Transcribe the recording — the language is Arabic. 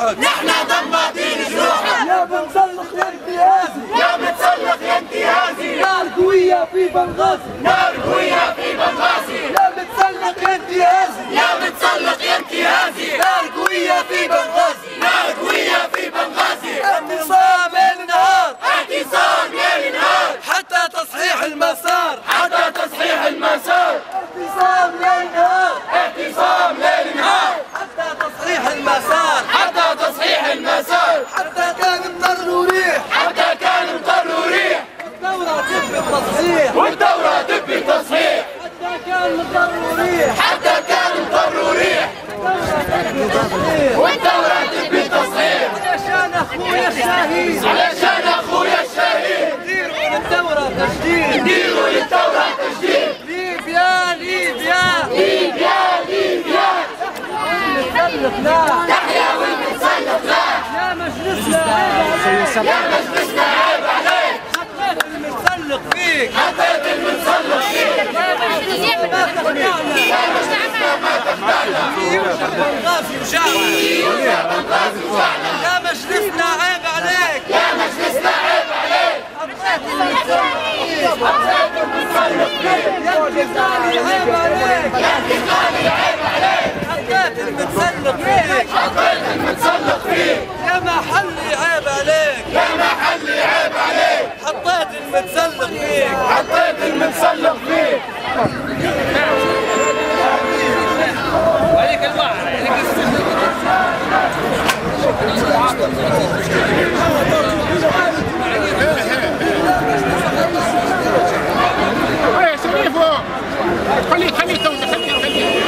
جروحك، نحن ضمادين جروحك. يا بنسلق يا انتهازي، يا بتسلق يا انتهازي. نار قوية في بنغازي، نار قوية في بنغازي. يا بتسلق يا انتهازي، يا بتسلق يا انتهازي. نار قوية في بنغازي، نار قوية في بنغازي. اعتصام ليل نهار، اعتصام ليل نهار حتى تصحيح المسار، حتى تصحيح المسار. اعتصام ليل نهار، اعتصام ليل نهار حتى تصحيح المسار، حتى تصحيح المسار. حتى كان مطر وريح، حتى كان مطر وريح والدورة تبي التصحيح، والدورة تبي تصحيح. حتى كان مطر وريح، حتى كان مطر وريح والدورة تبي تصحيح. علشان اخويا الشهيد، علشان اخويا الشهيد ديروا للدورة تجديد، ديروا للدورة تجديد. ليبيا ليبيا ليبيا ليبيا نسلق لا، تحيا والمتسلق لا. يا مجلسنا عيب عليك، يا مجلسنا عيب عليك. حطيت المتسلق فيك، حطيت المتسلق فيك. ما تخدعنا، يا مجلسنا ما تخدعنا. في يوشع بنغازي وجعنا، يا بنغازي وجعنا. يا مجلسنا عيب عليك، يا مجلسنا عيب عليك. حطيت المتسلق فيك، حطيت المتسلق فيك. يا انتقالي عيب عليك، يا انتقالي عيب عليك. حطيت المتسلق فيك، حطيت المتسلق فيك. يا محلي عيب عليك، يا محلي عيب عليك. حطيت المتسلق فيك، حطيت المتسلق فيك. عليك البحر عليك يا شريفو خليه توزع خليه